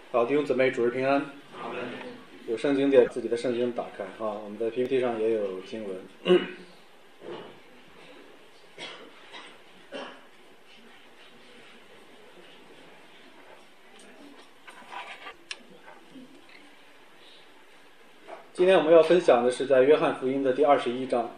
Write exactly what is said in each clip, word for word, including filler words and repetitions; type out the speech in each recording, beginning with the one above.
好，弟兄姊妹，主日平安。有圣经的，自己的圣经打开啊，我们在 P P T 上也有经文。今天我们要分享的是在约翰福音的第二十一章。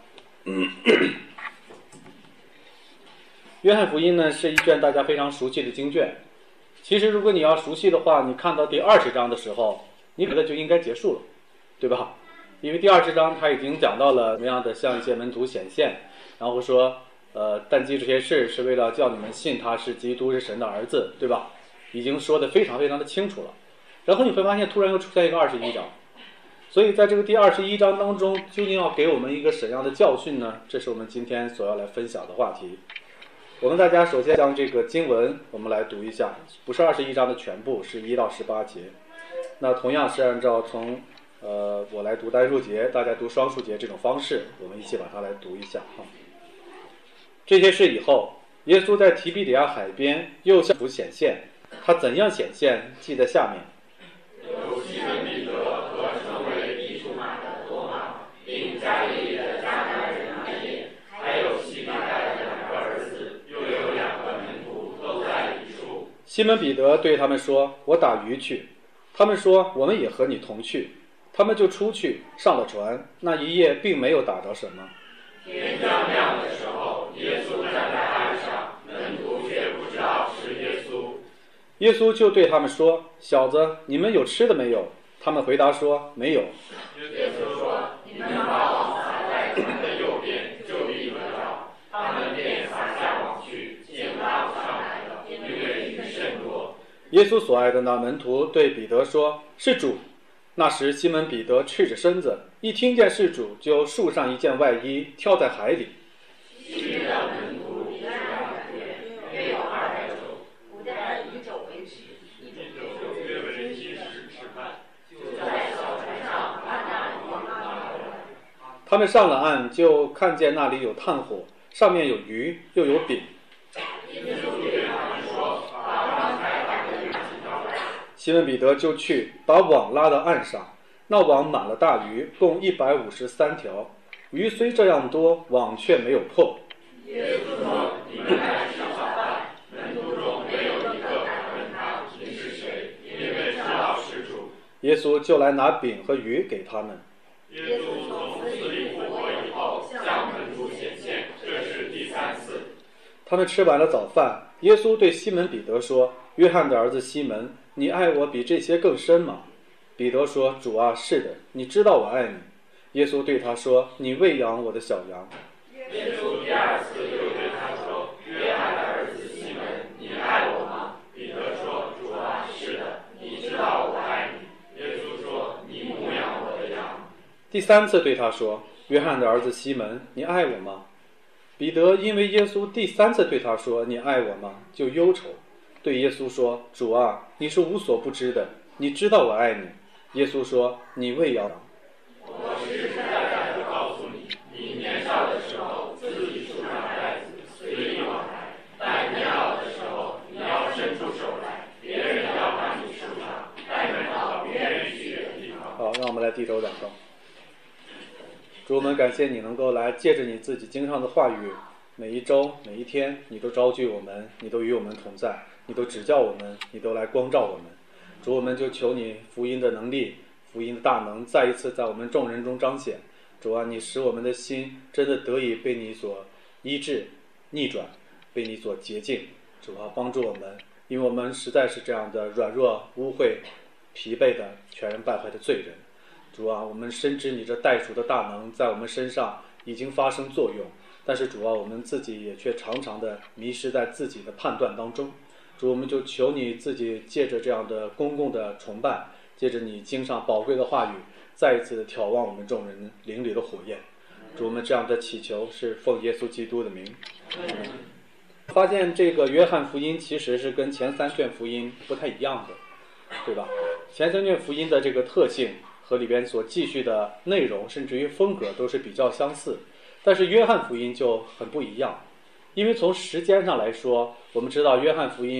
约翰福音呢是一卷大家非常熟悉的经卷。其实如果你要熟悉的话，你看到第二十章的时候，你觉得就应该结束了，对吧？因为第二十章他已经讲到了怎么样的向一些门徒显现，然后说呃，但记这些事是为了叫你们信他是基督，是神的儿子，对吧？已经说得非常非常的清楚了。然后你会发现突然又出现一个二十一章，所以在这个第二十一章当中，究竟要给我们一个什么样的教训呢？这是我们今天所要来分享的话题。我们大家首先将这个经文我们来读一下，不是二十一章的全部，是一到十八节。那同样是按照从呃我来读单数节，大家读双数节这种方式，我们一起把它来读一下哈。这些事以后，耶稣在提比里亚海边又向主显现，他怎样显现，记在下面。 有西门彼得和称为地图马的多马，并加利利的加拿人马也，还有西比泰的两个儿子，又有两个门徒都在一处。 西门彼得对他们说：“我打鱼去。”他们说：“我们也和你同去。”他们就出去上了船，那一夜并没有打着什么。 天将亮的时候，耶稣站在岸上，门徒却不知道是耶稣。 耶稣就对他们说：“小子，你们有吃的没有？”他们回答说：“没有。” 耶稣说：“你们把网撒在船的右边，就必得着。”他们便撒下网去，竟拉不上来了，因为鱼甚多。 耶稣所爱的那门徒对彼得说：“是主。”那时西门彼得赤着身子，一听见是主，就束上一件外衣，跳在海里。 其余的门徒比两百人，约有二百肘， 古代以肘为尺， 一肘约为七十尺半， 就在小船上把那网拉回来。 他们上了岸，就看见那里有炭火，上面有鱼，又有饼。 耶稣对他们说：“把刚才打的鱼请到来。” 西门彼得就去把网拉到岸上，那网满了大鱼，共一百五十三条。鱼虽这样多，网却没有破。 耶稣说：“你们来吃早饭。”门徒中没有一个敢问他你是谁，因为知道是主。 耶稣就来拿饼和鱼给他们。 耶稣从死里复活以后，向门徒显现，这是第三次。 他们吃完了早饭，耶稣对西门彼得说：“约翰的儿子西门，你爱我比这些更深吗？”彼得说：“主啊，是的，你知道我爱你。”耶稣对他说：“你喂养我的小羊。” 耶稣第二次又对他说：“约翰的儿子西门，你爱我吗？”彼得说：“主啊，是的，你知道我爱你。”耶稣说：“你牧养我的羊。” 第三次对他说：“约翰的儿子西门，你爱我吗？”彼得因为耶稣第三次对他说：“你爱我吗？”就忧愁，对耶稣说：“主啊，你是无所不知的，你知道我爱你。”耶稣说：“你喂养。” 我实实在在地告诉你，你年少的时候自己束上带子，随意往来；但年老的时候，你要伸出手来，别人要把你束上，带你到别人去的地方。 好，让我们来低头祷告。主，我们感谢你能够来借着你自己经上的话语，每一周每一天你都招聚我们，你都与我们同在，你都指教我们，你都来光照我们。主，我们就求你福音的能力，福音的大能再一次在我们众人中彰显。主啊，你使我们的心真的得以被你所医治逆转，被你所洁净。主啊，帮助我们，因为我们实在是这样的软弱污秽疲惫的全然败坏的罪人。主啊，我们深知你这代赎的大能在我们身上已经发生作用，但是主啊，我们自己也却常常的迷失在自己的判断当中。主，我们就求你自己借着这样的公共的崇拜，借着你经上宝贵的话语，再一次的挑旺我们众人灵里的火焰。主，我们这样的祈求是奉耶稣基督的名。发现这个约翰福音其实是跟前三卷福音不太一样的，对吧？前三卷福音的这个特性和里边所继续的内容，甚至于风格都是比较相似，但是约翰福音就很不一样。因为从时间上来说，我们知道约翰福音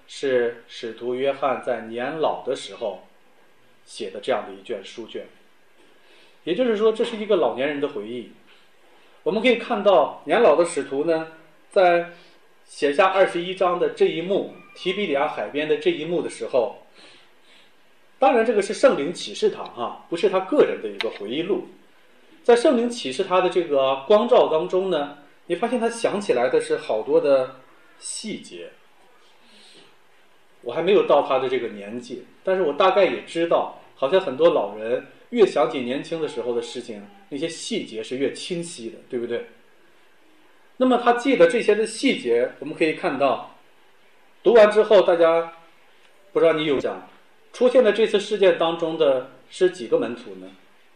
是使徒约翰在年老的时候写的这样的一卷书卷。也就是说，这是一个老年人的回忆。我们可以看到年老的使徒呢，在写下二十一章的这一幕，提比里亚海边的这一幕的时候，当然这个是圣灵启示他哈，不是他个人的一个回忆录。在圣灵启示他的这个光照当中呢，你发现他想起来的是好多的细节。我还没有到他的这个年纪，但是我大概也知道，好像很多老人越想起年轻的时候的事情，那些细节是越清晰的，对不对？那么他记得这些的细节，我们可以看到，读完之后，大家不知道你有讲，出现在这次事件当中的是几个门徒呢？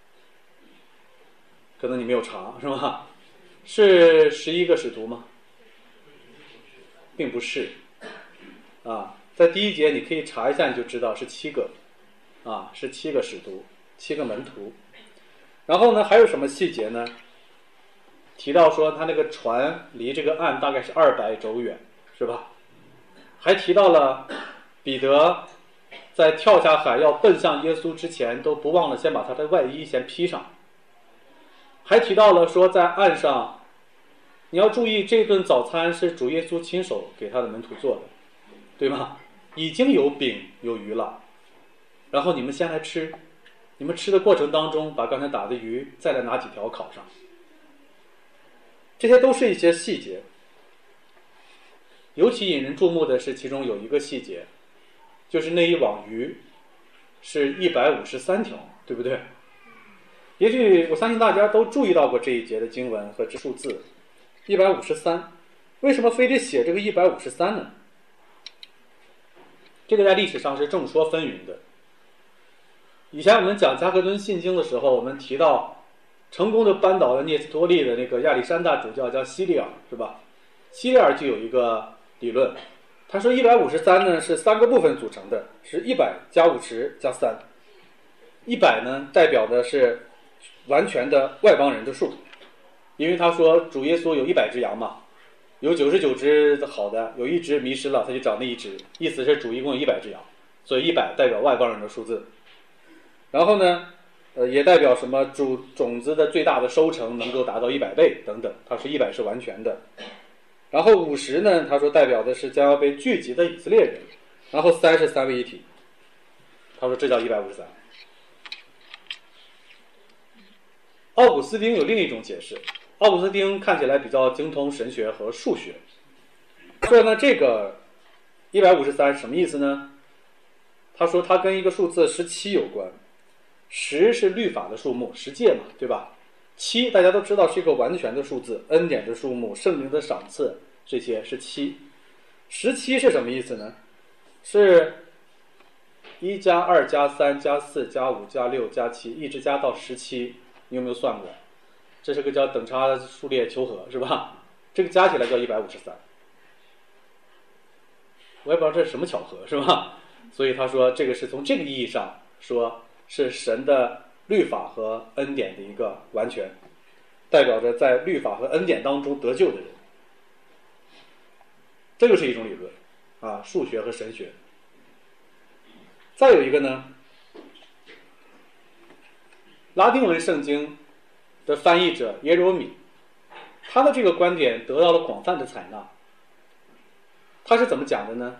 可能你没有查，是吧？是十一个使徒吗？并不是，啊，在第一节你可以查一下，你就知道是七个，啊，是七个使徒，七个门徒。然后呢，还有什么细节呢？提到说他那个船离这个岸大概是二百肘远，是吧？还提到了彼得在跳下海要奔向耶稣之前，都不忘了先把他的外衣先披上。还提到了说在岸上，你要注意这顿早餐是主耶稣亲手给他的门徒做的，对吗？已经有饼有鱼了，然后你们先来吃，你们吃的过程当中把刚才打的鱼再来拿几条烤上。这些都是一些细节。尤其引人注目的是其中有一个细节，就是那一网鱼是一百五十三条，对不对？也许我相信大家都注意到过这一节的经文和这数字一百五十三。为什么非得写这个一百五十三呢？这个在历史上是众说纷纭的。以前我们讲加格敦信经的时候，我们提到成功的扳倒了聂斯托利的那个亚历山大主教叫西利尔，是吧？西利尔就有一个理论，他说一百五十三呢是三个部分组成的，是一百加五十加三。一百呢代表的是完全的外邦人的数，因为他说主耶稣有一百只羊嘛，有九十九只好的，有一只迷失了，他就找那一只，意思是主一共有一百只羊，所以一百代表外邦人的数字。然后呢呃，也代表什么主种子的最大的收成能够达到一百倍等等，他说一百是完全的。然后五十呢，他说代表的是将要被聚集的以色列人。然后三是三位一体，他说这叫一百五十三。奥古斯丁有另一种解释，奥古斯丁看起来比较精通神学和数学，所以呢这个一百五十三什么意思呢？他说它跟一个数字十七有关。十是律法的数目，十诫嘛，对吧？七大家都知道是一个完全的数字，恩典的数目，圣灵的赏赐，这些是七。十七是什么意思呢？是一加二加三加四加五加六加七，一直加到十七。你有没有算过？这是个叫等差数列求和，是吧？这个加起来叫一百五十三。我也不知道这是什么巧合，是吧？所以他说这个是从这个意义上说是神的律法和恩典的一个完全，代表着在律法和恩典当中得救的人。这就是一种理论啊，数学和神学。再有一个呢，拉丁文圣经的翻译者耶罗米，他的这个观点得到了广泛的采纳。他是怎么讲的呢？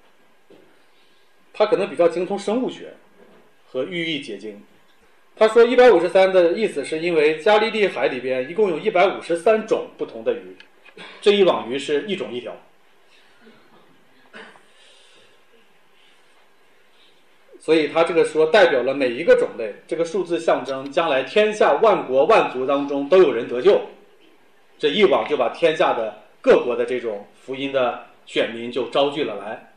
他可能比较精通生物学和寓意解经。他说一百五十三的意思是因为加利利海里边一共有一百五十三种不同的鱼，这一网鱼是一种一条。所以他这个说代表了每一个种类，这个数字象征将来天下万国万族当中都有人得救，这一网就把天下的各国的这种福音的选民就招聚了来。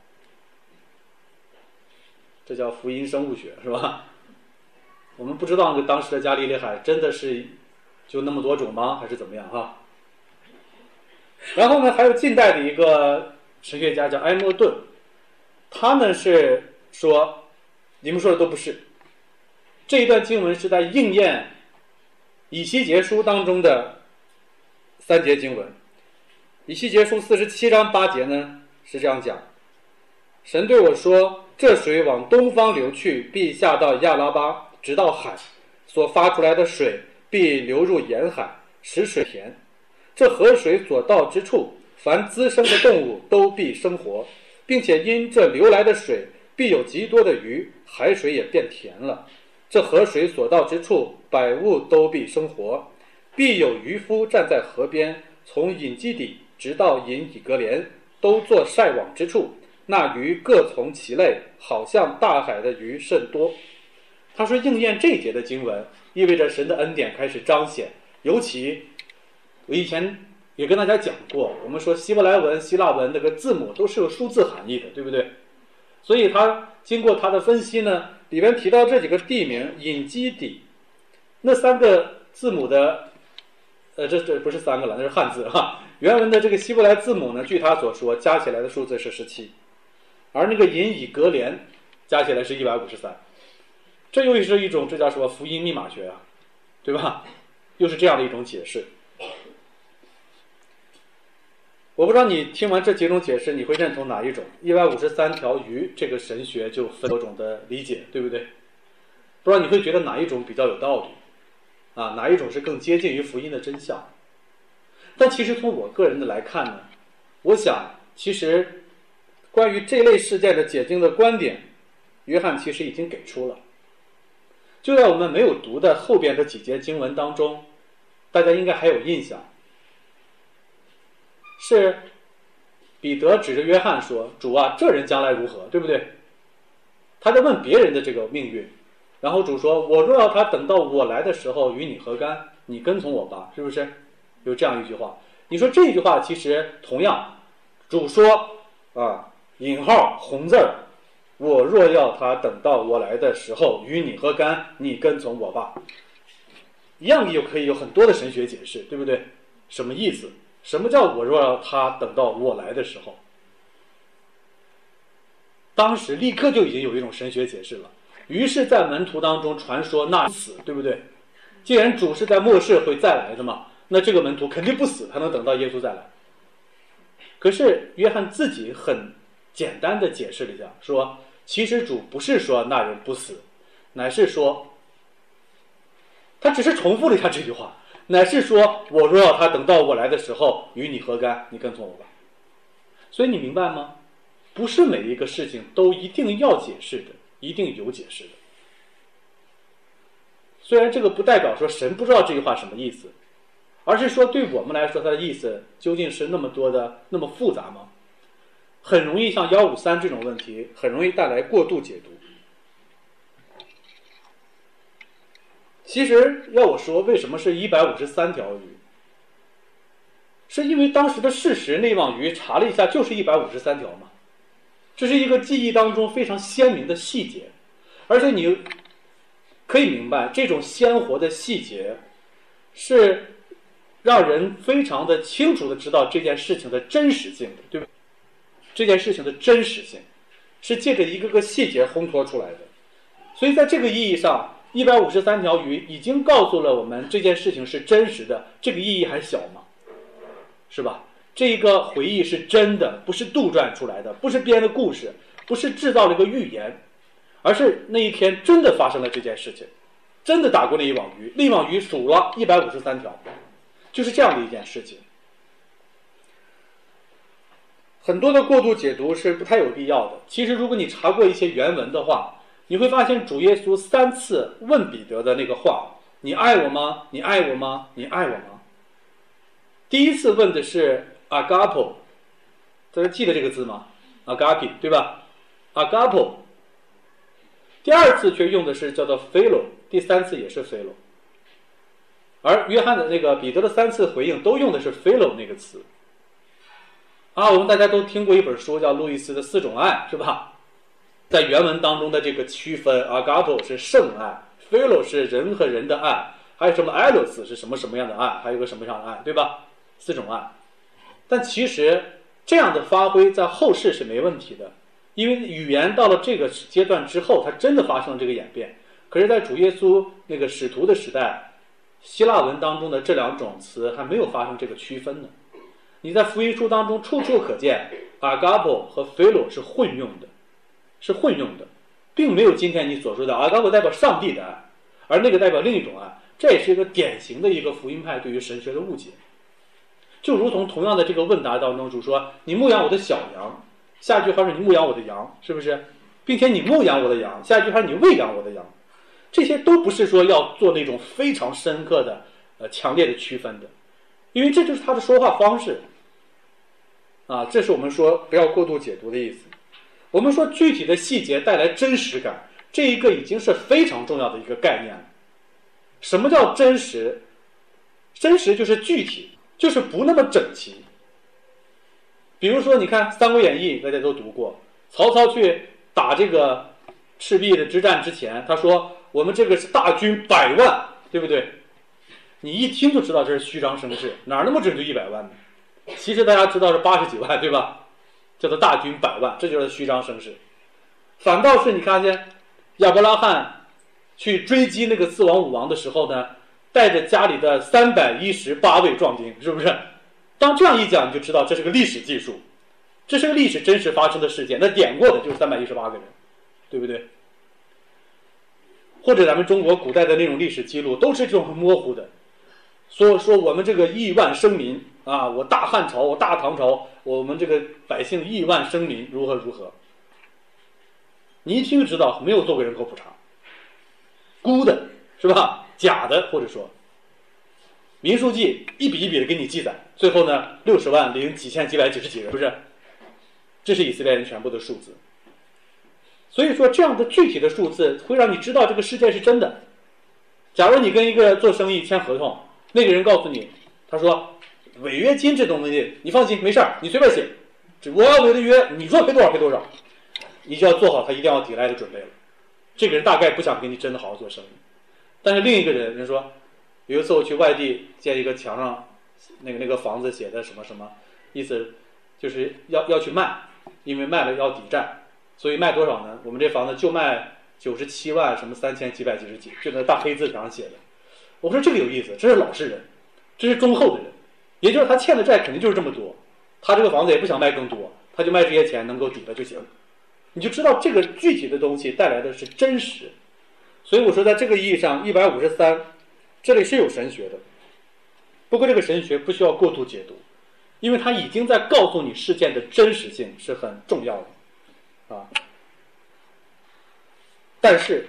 这叫福音生物学，是吧？我们不知道当时的加利利海真的是就那么多种吗？还是怎么样哈？然后呢，还有近代的一个神学家叫埃默顿，他呢是说你们说的都不是，这一段经文是在应验以西结书当中的三节经文。以西结书四十七章八节呢是这样讲： 神对我说，这水往东方流去，必下到亚拉巴，直到海，所发出来的水必流入沿海，使水甜。这河水所到之处，凡滋生的动物都必生活，并且因这流来的水必有极多的鱼，海水也变甜了。这河水所到之处，百物都必生活，必有渔夫站在河边，从隐基底直到隐以格莲，都做晒网之处，那鱼各从其类，好像大海的鱼甚多。他说应验这一节的经文，意味着神的恩典开始彰显。尤其我以前也跟大家讲过，我们说希伯来文、希腊文那个字母都是有数字含义的，对不对？所以他经过他的分析呢，里面提到这几个地名，隐基底那三个字母的呃，这这不是三个了，那是汉字哈。原文的这个希伯来字母呢，据他所说，加起来的数字是十七，而那个隐以格莲加起来是一百五十三。这又是一种，这叫什么福音密码学啊，对吧？又是这样的一种解释。我不知道你听完这几种解释，你会认同哪一种？一百五十三条鱼这个神学就分多种的理解，对不对？不知道你会觉得哪一种比较有道理啊？哪一种是更接近于福音的真相？但其实从我个人的来看呢，我想其实关于这类事件的解经的观点，约翰其实已经给出了。就在我们没有读的后边的几节经文当中，大家应该还有印象，是彼得指着约翰说，主啊，这人将来如何，对不对？他在问别人的这个命运，然后主说，我若要他等到我来的时候与你何干，你跟从我吧，是不是？有这样一句话。你说这句话其实同样，主说啊，引号红字儿，我若要他等到我来的时候与你何干，你跟从我吧，一样又可以有很多的神学解释，对不对？什么意思？什么叫我若要他等到我来的时候？当时立刻就已经有一种神学解释了，于是在门徒当中传说那死，对不对？既然主是在末世会再来的嘛，那这个门徒肯定不死，他能等到耶稣再来。可是约翰自己很简单的解释了一下，说其实主不是说那人不死，乃是说，他只是重复了一下这句话，乃是说我若要他等到我来的时候与你何干，你跟从我吧。所以你明白吗？不是每一个事情都一定要解释的，一定有解释的。虽然这个不代表说神不知道这句话什么意思，而是说对我们来说它的意思究竟是那么多的那么复杂吗？很容易像一五三这种问题很容易带来过度解读。其实要我说为什么是一百五十三条鱼，是因为当时的事实，那网鱼查了一下就是一百五十三条嘛，这是一个记忆当中非常鲜明的细节，而且你可以明白这种鲜活的细节是让人非常的清楚的知道这件事情的真实性的，对吧？这件事情的真实性是借着一个个细节烘托出来的。所以在这个意义上，一百五十三条鱼已经告诉了我们这件事情是真实的，这个意义还小吗？是吧？这个回忆是真的，不是杜撰出来的，不是编的故事，不是制造了一个预言，而是那一天真的发生了这件事情，真的打过那一网鱼，那一网鱼数了一百五十三条，就是这样的一件事情。很多的过度解读是不太有必要的。其实如果你查过一些原文的话，你会发现主耶稣三次问彼得的那个话，你爱我吗？你爱我吗？你爱我吗？第一次问的是 agapo， 大家记得这个字吗？ agape， 对吧？ agapo。 第二次却用的是叫做 philo， 第三次也是 philo。 而约翰的那个彼得的三次回应都用的是 philo 那个词啊。我们大家都听过一本书叫路易斯的四种爱，是吧？在原文当中的这个区分， agapo 是圣爱， philo 是人和人的爱，还有什么 eros 是什么什么样的爱，还有个什么样的爱，对吧？四种爱。但其实这样的发挥在后世是没问题的，因为语言到了这个阶段之后，它真的发生了这个演变。可是在主耶稣那个使徒的时代，希腊文当中的这两种词还没有发生这个区分呢。你在福音书当中处处可见 agapo 和 philo 是混用的， 是混用的，并没有今天你所说的阿嘎哥代表上帝的爱，而那个代表另一种爱。这也是一个典型的一个福音派对于神学的误解。就如同同样的这个问答当中，主说你牧养我的小羊，下一句话是你牧养我的羊，是不是？并且你牧养我的羊，下一句话是你喂养我的羊。这些都不是说要做那种非常深刻的呃强烈的区分的，因为这就是他的说话方式啊，这是我们说不要过度解读的意思。我们说具体的细节带来真实感，这一个已经是非常重要的一个概念了。什么叫真实？真实就是具体，就是不那么整齐。比如说你看《三国演义》，大家都读过，曹操去打这个赤壁的之战之前，他说我们这个是大军百万，对不对？你一听就知道这是虚张声势，哪那么准就一百万呢？其实大家知道是八十几万，对吧？叫做大军百万，这就是虚张声势。反倒是你看见亚伯拉罕去追击那个四王五王的时候呢，带着家里的三百一十八位壮丁，是不是？当这样一讲，你就知道这是个历史技术，这是个历史真实发生的事件。那点过的就是三百一十八个人，对不对？或者咱们中国古代的那种历史记录，都是这种很模糊的。所以说我们这个亿万生民啊，我大汉朝，我大唐朝，我们这个百姓亿万生民如何如何，你一听就知道没有做过人口普查，估的是吧？假的，或者说民数记一笔一笔的给你记载，最后呢六十万零几千几百几十几人，不是？这是以色列人全部的数字。所以说这样的具体的数字会让你知道这个世界是真的。假如你跟一个做生意签合同，那个人告诉你，他说违约金这东西你放心没事儿，你随便写，我要违的约，你说赔多少赔多少，你就要做好他一定要抵赖的准备了。这个人大概不想跟你真的好好做生意。但是另一个人人说，有一次我去外地见一个墙上那个那个房子写的什么什么，意思就是要要去卖，因为卖了要抵债，所以卖多少呢？我们这房子就卖九十七万什么三千几百几十几，就那大黑字上写的。我说这个有意思，这是老实人，这是忠厚的人，也就是他欠的债肯定就是这么多，他这个房子也不想卖更多，他就卖这些钱能够抵了就行。你就知道这个具体的东西带来的是真实。所以我说在这个意义上一百五十三这里是有神学的，不过这个神学不需要过度解读，因为它已经在告诉你事件的真实性是很重要的啊。但是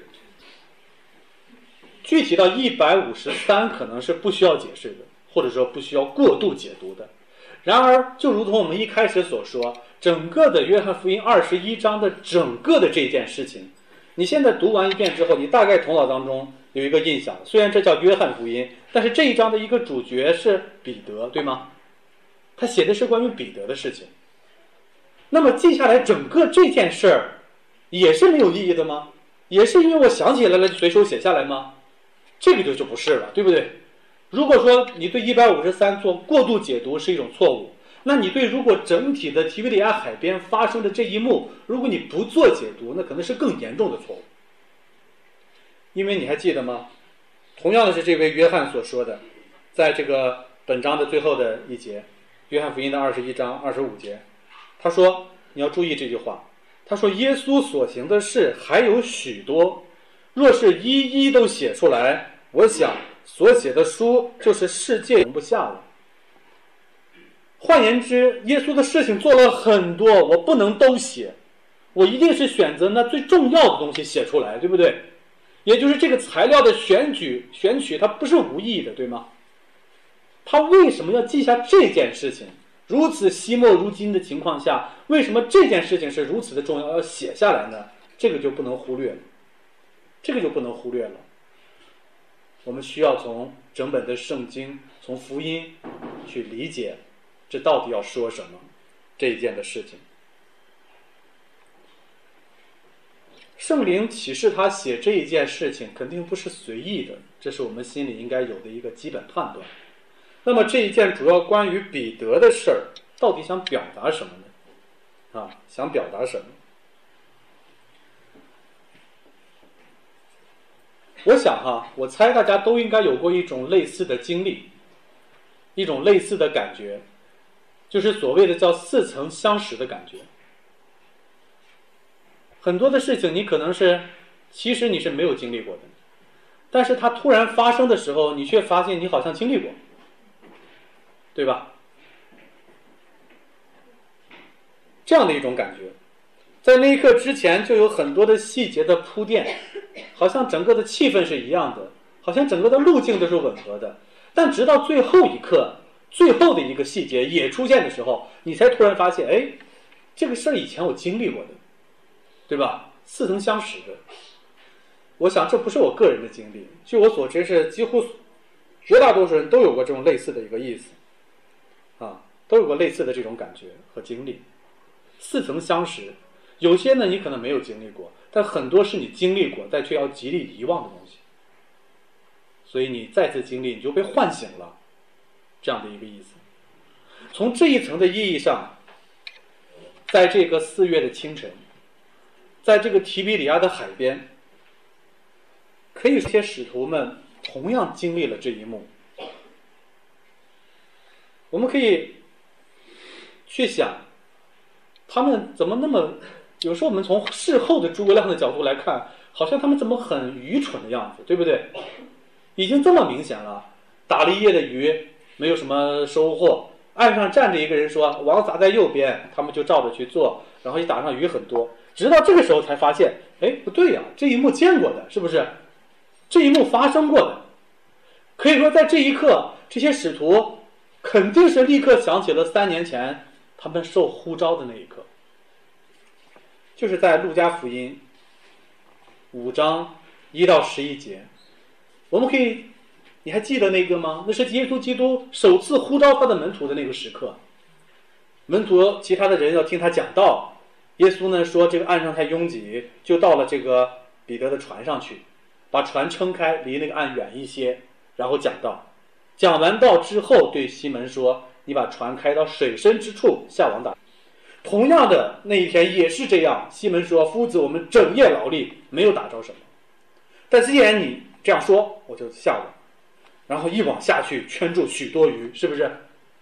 具体到一百五十三可能是不需要解释的，或者说不需要过度解读的。然而就如同我们一开始所说，整个的约翰福音二十一章的整个的这件事情，你现在读完一遍之后，你大概头脑当中有一个印象，虽然这叫约翰福音，但是这一章的一个主角是彼得，对吗？他写的是关于彼得的事情。那么记下来整个这件事儿也是没有意义的吗？也是因为我想起来了随手写下来吗？这个就就不是了，对不对？如果说你对一百五十三做过度解读是一种错误，那你对如果整体的提比利亚海边发生的这一幕，如果你不做解读，那可能是更严重的错误。因为你还记得吗？同样的是这位约翰所说的，在这个本章的最后的一节，约翰福音的二十一章二十五节，他说你要注意这句话，他说耶稣所行的事还有许多，若是一一都写出来，我想所写的书就是世界容不下了。换言之，耶稣的事情做了很多，我不能都写，我一定是选择那最重要的东西写出来，对不对？也就是这个材料的选举选取它不是无意的，对吗？他为什么要记下这件事情？如此惜墨如金的情况下，为什么这件事情是如此的重要，要写下来呢？这个就不能忽略了，这个就不能忽略了。我们需要从整本的圣经，从福音去理解这到底要说什么这一件的事情。圣灵启示他写这一件事情肯定不是随意的，这是我们心里应该有的一个基本判断。那么这一件主要关于彼得的事儿，到底想表达什么呢？啊，想表达什么？我想哈，我猜大家都应该有过一种类似的经历，一种类似的感觉，就是所谓的叫似曾相识的感觉。 很多的事情你可能是其实你是没有经历过的，但是它突然发生的时候，你却发现你好像经历过，对吧？这样的一种感觉，在那一刻之前就有很多的细节的铺垫，好像整个的气氛是一样的，好像整个的路径都是吻合的，但直到最后一刻，最后的一个细节也出现的时候，你才突然发现，哎，这个事儿以前我经历过的，对吧？似曾相识的。我想这不是我个人的经历，据我所知是几乎绝大多数人都有过这种类似的一个意思啊，都有过类似的这种感觉和经历，似曾相识。有些呢你可能没有经历过，但很多是你经历过但却要极力遗忘的东西，所以你再次经历，你就被唤醒了，这样的一个意思。从这一层的意义上，在这个四月的清晨，在这个提比里亚的海边，可以说使徒们同样经历了这一幕。我们可以去想，他们怎么那么，有时候我们从事后的诸葛亮的角度来看，好像他们怎么很愚蠢的样子，对不对？已经这么明显了，打了一夜的鱼没有什么收获，岸上站着一个人说网撒在右边，他们就照着去做，然后一打上鱼很多，直到这个时候才发现，哎，不对呀，这一幕见过的，是不是？这一幕发生过的。可以说在这一刻，这些使徒肯定是立刻想起了三年前他们受呼召的那一刻，就是在路加福音五章一到十一节。我们可以，你还记得那个吗？那是耶稣基督首次呼召他的门徒的那个时刻。门徒其他的人要听他讲道，耶稣呢说这个岸上太拥挤，就到了这个彼得的船上去，把船撑开，离那个岸远一些，然后讲道。讲完道之后，对西门说：“你把船开到水深之处，下网打。”同样的，那一天也是这样。西门说：“夫子，我们整夜劳力，没有打着什么。但是既然你这样说，我就下网。”然后一网下去，圈住许多鱼，是不是？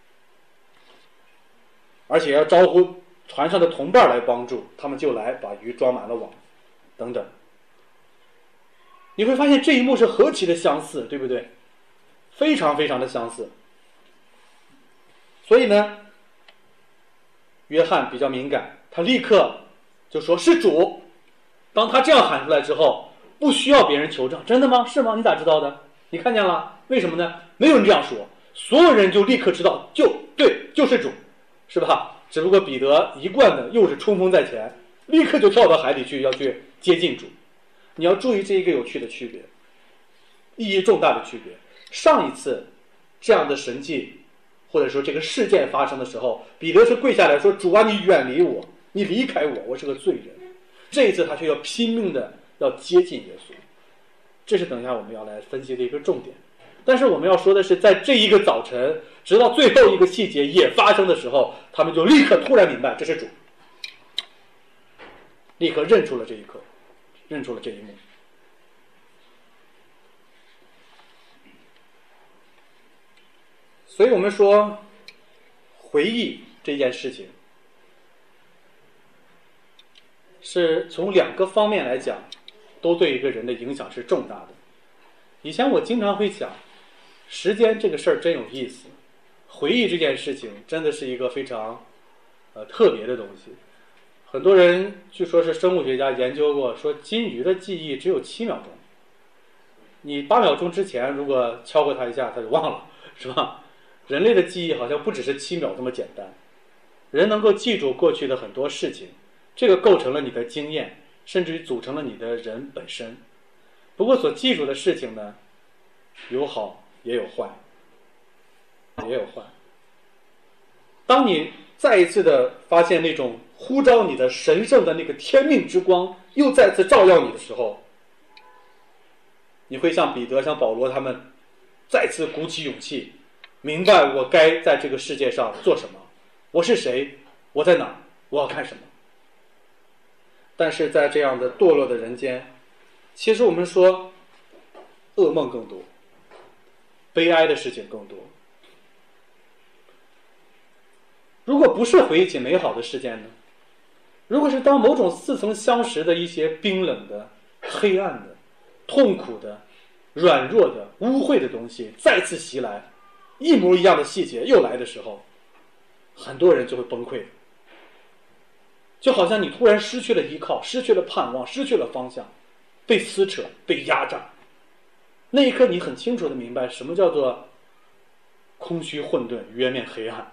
而且要招呼船上的同伴来帮助，他们就来把鱼装满了网，等等。你会发现这一幕是何其的相似，对不对？非常非常的相似。所以呢，约翰比较敏感，他立刻就说是主。当他这样喊出来之后，不需要别人求证，真的吗？是吗？你咋知道的？你看见了？为什么呢？没有人这样说，所有人就立刻知道，就对，就是主，是吧？只不过彼得一贯的又是冲锋在前，立刻就跳到海里去，要去接近主。你要注意这一个有趣的区别，意义重大的区别。上一次这样的神迹或者说这个事件发生的时候，彼得是跪下来说：“主啊，你远离我，你离开我，我是个罪人。”这一次他却要拼命的要接近耶稣，这是等一下我们要来分析的一个重点。但是我们要说的是，在这一个早晨，直到最后一个细节也发生的时候，他们就立刻突然明白这是主，立刻认出了这一刻，认出了这一幕。所以我们说，回忆这件事情是从两个方面来讲，都对一个人的影响是重大的。以前我经常会想，时间这个事儿真有意思，回忆这件事情真的是一个非常呃特别的东西。很多人据说是生物学家研究过，说金鱼的记忆只有七秒钟，你八秒钟之前如果敲过它一下，它就忘了，是吧？人类的记忆好像不只是七秒这么简单，人能够记住过去的很多事情，这个构成了你的经验，甚至于组成了你的人本身。不过所记住的事情呢，有好也有坏，也有坏。当你再一次的发现那种呼召你的神圣的那个天命之光又再次照耀你的时候，你会像彼得、像保罗他们再次鼓起勇气，明白我该在这个世界上做什么，我是谁，我在哪儿，我要干什么。但是在这样的堕落的人间，其实我们说噩梦更多，悲哀的事情更多。如果不是回忆起美好的事件呢？ 如果是当某种似曾相识的一些冰冷的、黑暗的、痛苦的、软弱的、污秽的东西再次袭来，一模一样的细节又来的时候，很多人就会崩溃，就好像你突然失去了依靠，失去了盼望，失去了方向，被撕扯，被压榨。那一刻你很清楚地明白什么叫做空虚混沌，渊面黑暗。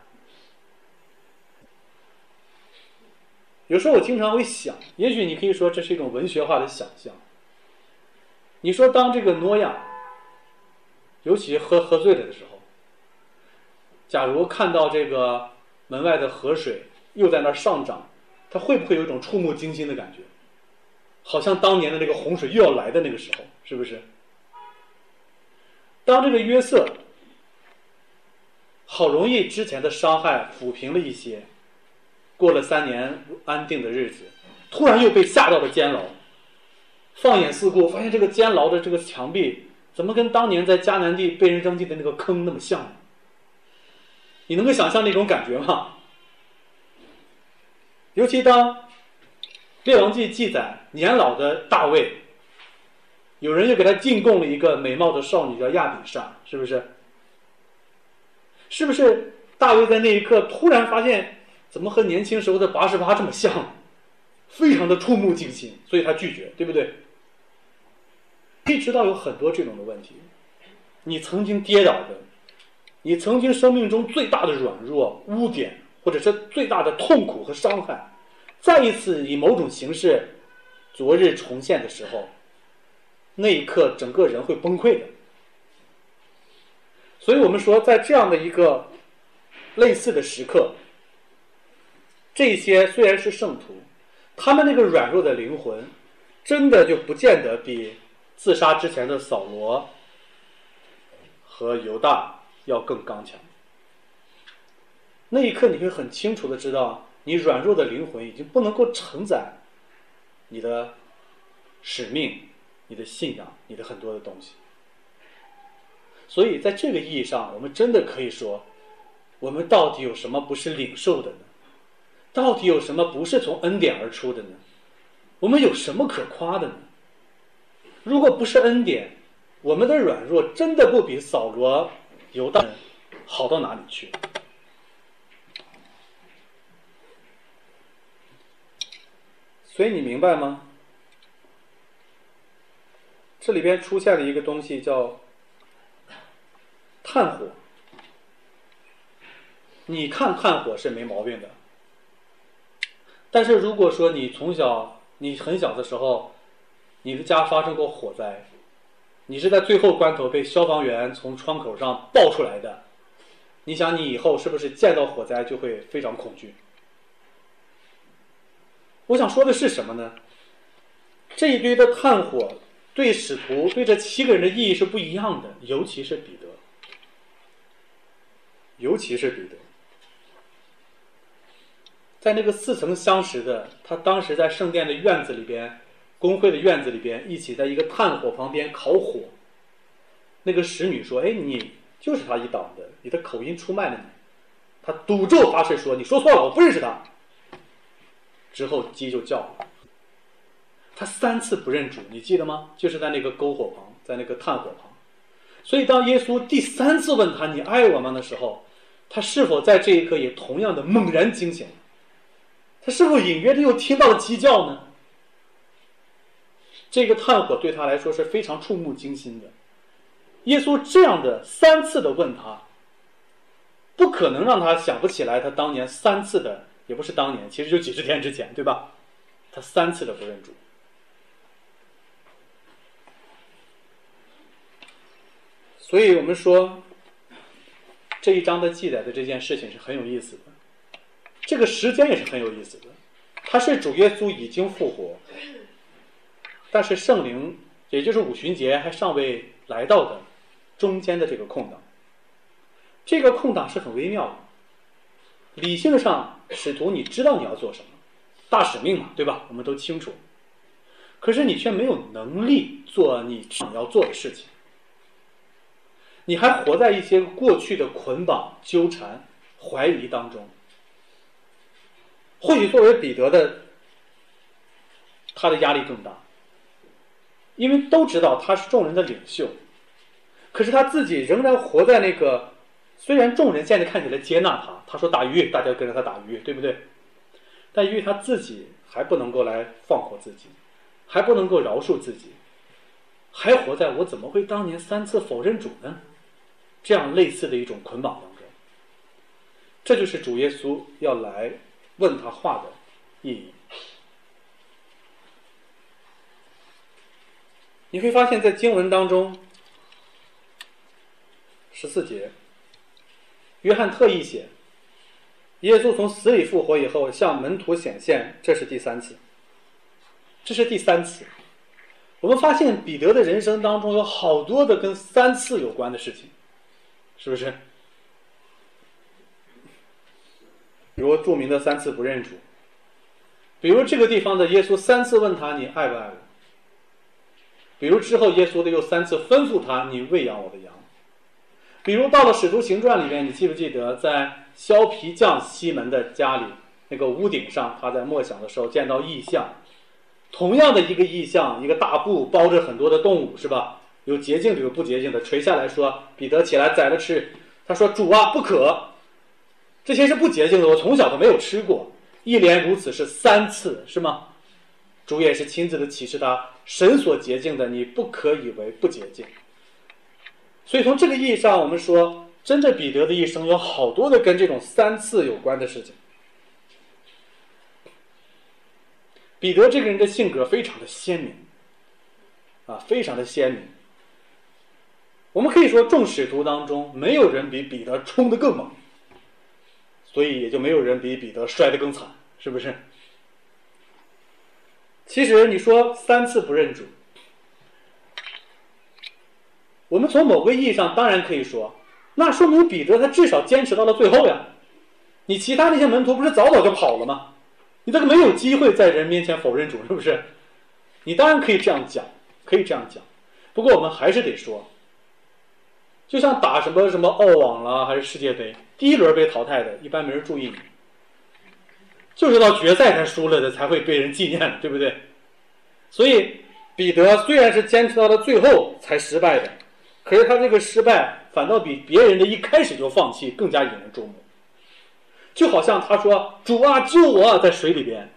有时候我经常会想，也许你可以说这是一种文学化的想象。你说当这个挪亚，尤其喝喝醉了的时候，假如看到这个门外的河水又在那儿上涨，他会不会有一种触目惊心的感觉？好像当年的那个洪水又要来的那个时候，是不是？当这个约瑟好容易之前的伤害抚平了一些，过了三年安定的日子，突然又被下到了监牢，放眼四顾，发现这个监牢的这个墙壁怎么跟当年在迦南地被人扔进的那个坑那么像呢？你能够想象那种感觉吗？尤其当列王记记载年老的大卫，有人又给他进贡了一个美貌的少女叫亚比煞，是不是？是不是大卫在那一刻突然发现怎么和年轻时候的拔示巴这么像，非常的触目惊心，所以他拒绝，对不对？可以知道有很多这种的问题，你曾经跌倒的，你曾经生命中最大的软弱、污点，或者是最大的痛苦和伤害，再一次以某种形式昨日重现的时候，那一刻整个人会崩溃的。所以我们说，在这样的一个类似的时刻，这些虽然是圣徒，他们那个软弱的灵魂真的就不见得比自杀之前的扫罗和犹大要更刚强。那一刻你会很清楚的知道，你软弱的灵魂已经不能够承载你的使命、你的信仰、你的很多的东西。所以在这个意义上，我们真的可以说，我们到底有什么不是领受的呢？到底有什么不是从恩典而出的呢？我们有什么可夸的呢？如果不是恩典，我们的软弱真的不比扫罗、犹大好到哪里去？所以你明白吗？这里边出现了一个东西叫炭火。你看炭火是没毛病的，但是如果说你从小你很小的时候，你的家发生过火灾，你是在最后关头被消防员从窗口上抱出来的，你想你以后是不是见到火灾就会非常恐惧？我想说的是什么呢？这一堆的炭火对使徒，对这七个人的意义是不一样的，尤其是彼得，尤其是彼得，在那个似曾相识的，他当时在圣殿的院子里边，公会的院子里边，一起在一个炭火旁边烤火。那个使女说：“哎，你就是他一党的，你的口音出卖了你。”他赌咒发誓说：“你说错了，我不认识他。”之后鸡就叫了。他三次不认主，你记得吗？就是在那个篝火旁，在那个炭火旁。所以当耶稣第三次问他你爱我吗的时候，他是否在这一刻也同样的猛然惊醒？他是否隐约的又听到了鸡叫呢？这个炭火对他来说是非常触目惊心的。耶稣这样的三次的问他，不可能让他想不起来他当年三次的，也不是当年，其实就几十天之前，对吧？他三次的不认主。所以我们说这一章的记载的这件事情是很有意思的，这个时间也是很有意思的。他是主耶稣已经复活，但是圣灵也就是五旬节还尚未来到的中间的这个空档，这个空档是很微妙的。理性上使徒你知道你要做什么，大使命嘛，对吧？我们都清楚，可是你却没有能力做你想要做的事情，你还活在一些过去的捆绑、纠缠、怀疑当中。或许作为彼得的他的压力更大，因为都知道他是众人的领袖，可是他自己仍然活在那个，虽然众人现在看起来接纳他，他说打鱼，大家跟着他打鱼，对不对？但因为他自己还不能够来放过自己，还不能够饶恕自己，还活在我怎么会当年三次否认主呢？这样类似的一种捆绑当中。这就是主耶稣要来问他话的意义。你会发现在经文当中十四节，约翰特意写耶稣从死里复活以后向门徒显现，这是第三次，这是第三次。我们发现彼得的人生当中有好多的跟三次有关的事情，是不是？比如著名的三次不认主，比如这个地方的耶稣三次问他你爱不爱我，比如之后耶稣的又三次吩咐他你喂养我的羊，比如到了使徒行传里面，你记不记得在削皮匠西门的家里那个屋顶上，他在默想的时候见到异象，同样的一个异象，一个大布包着很多的动物，是吧？有洁净的有不洁净的，垂下来说彼得起来宰了吃，他说主啊不可，这些是不洁净的，我从小都没有吃过。一连如此是三次，是吗？主也是亲自的启示他，神所洁净的你不可以为不洁净。所以从这个意义上，我们说真正彼得的一生有好多的跟这种三次有关的事情。彼得这个人的性格非常的鲜明啊，非常的鲜明。我们可以说众使徒当中没有人比彼得冲得更猛，所以也就没有人比彼得摔得更惨，是不是？其实你说三次不认主，我们从某个意义上当然可以说，那说明彼得他至少坚持到了最后呀。你其他那些门徒不是早早就跑了吗？你这个没有机会在人面前否认主，是不是？你当然可以这样讲，可以这样讲。不过我们还是得说，就像打什么什么澳网啦，还是世界杯，第一轮被淘汰的，一般没人注意你，就是到决赛才输了的才会被人纪念，对不对？所以彼得虽然是坚持到了最后才失败的，可是他这个失败反倒比别人的一开始就放弃更加引人注目。就好像他说主啊救我，在水里边。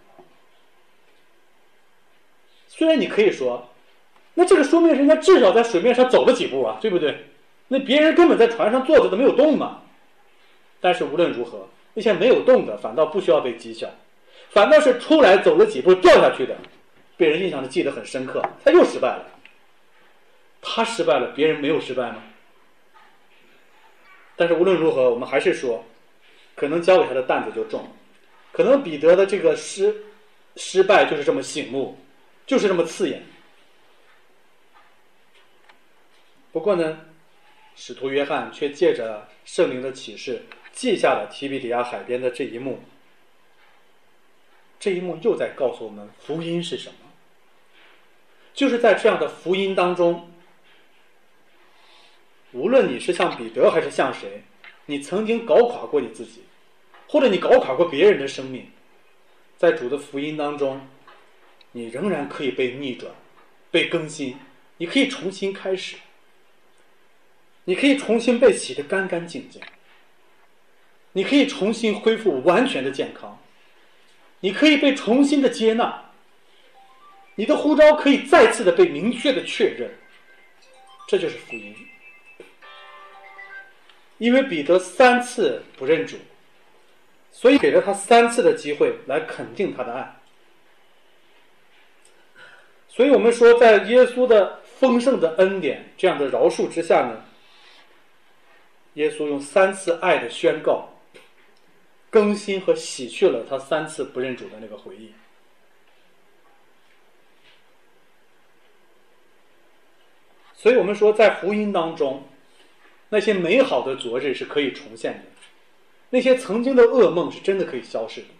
虽然你可以说那这个说明人家至少在水面上走了几步啊，对不对？那别人根本在船上坐着都没有动嘛。但是无论如何，那些没有动的反倒不需要被讥笑，反倒是出来走了几步掉下去的被人印象的记得很深刻，他又失败了。他失败了，别人没有失败吗？但是无论如何，我们还是说可能交给他的担子就重，可能彼得的这个失失败就是这么醒目，就是这么刺眼。不过呢，使徒约翰却借着圣灵的启示记下了提比里亚海边的这一幕。这一幕又在告诉我们福音是什么，就是在这样的福音当中，无论你是像彼得还是像谁，你曾经搞垮过你自己，或者你搞垮过别人的生命，在主的福音当中，你仍然可以被逆转，被更新，你可以重新开始，你可以重新被洗得干干净净，你可以重新恢复完全的健康，你可以被重新的接纳，你的呼召可以再次的被明确的确认。这就是福音。因为彼得三次不认主，所以给了他三次的机会来肯定他的爱。所以我们说在耶稣的丰盛的恩典这样的饶恕之下呢，耶稣用三次爱的宣告更新和洗去了他三次不认主的那个回忆。所以我们说在福音当中，那些美好的昨日是可以重现的，那些曾经的噩梦是真的可以消逝的。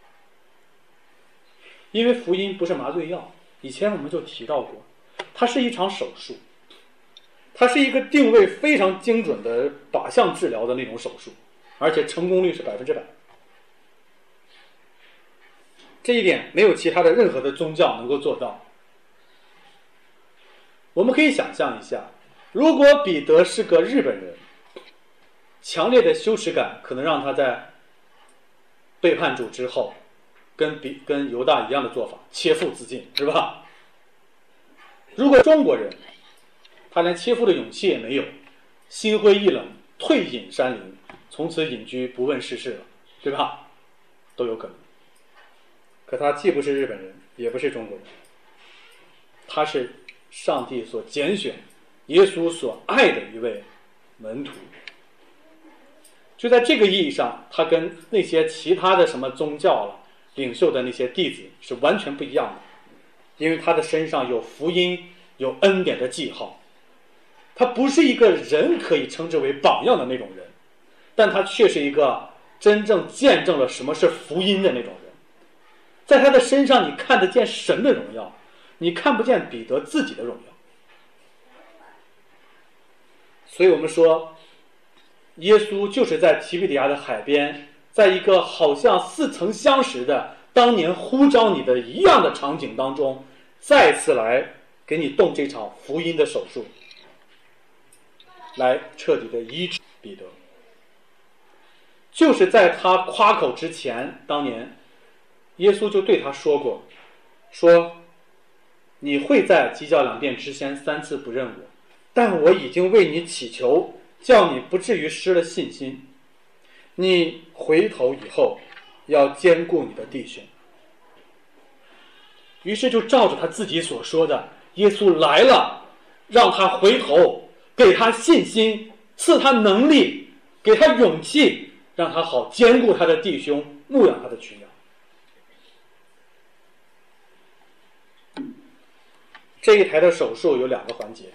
因为福音不是麻醉药，以前我们就提到过，它是一场手术，它是一个定位非常精准的靶向治疗的那种手术，而且成功率是百分之百。 这一点没有其他的任何的宗教能够做到。我们可以想象一下，如果彼得是个日本人，强烈的羞耻感可能让他在背叛主之后跟比跟犹大一样的做法，切腹自尽，是吧？如果中国人，他连切腹的勇气也没有，心灰意冷，退隐山林，从此隐居不问世事了，对吧？都有可能。可他既不是日本人，也不是中国人，他是上帝所拣选、耶稣所爱的一位门徒。就在这个意义上，他跟那些其他的什么宗教了、领袖的那些弟子是完全不一样的，因为他的身上有福音、有恩典的记号。他不是一个人可以称之为榜样的那种人，但他却是一个真正见证了什么是福音的那种人。在他的身上，你看得见神的荣耀，你看不见彼得自己的荣耀。所以我们说，耶稣就是在提比里亚的海边，在一个好像似曾相识的当年呼召你的一样的场景当中，再次来给你动这场福音的手术，来彻底的医治彼得。就是在他夸口之前，当年耶稣就对他说过，说你会在鸡叫两遍之前三次不认我，但我已经为你祈求，叫你不至于失了信心。你回头以后要兼顾你的弟兄。于是就照着他自己所说的，耶稣来了，让他回头，给他信心，赐他能力，给他勇气，让他好兼顾他的弟兄，牧养他的群羊。这一台的手术有两个环节，